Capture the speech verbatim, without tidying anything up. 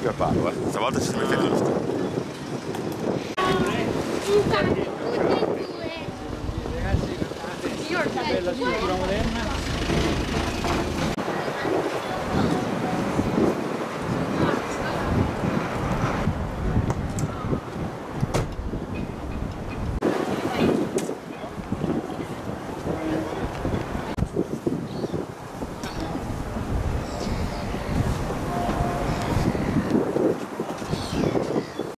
proprio a palo, eh. Stavolta ci si mette giusto. Io bella struttura moderna.